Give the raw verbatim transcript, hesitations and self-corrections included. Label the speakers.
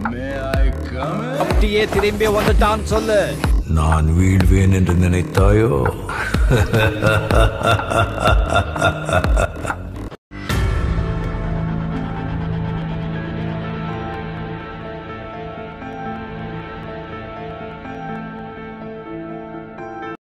Speaker 1: அப்படியே திரும்பி வந்துட்டான் சொல்லு.
Speaker 2: நான் வீழ்வேன் என்று நினைத்தாயோ?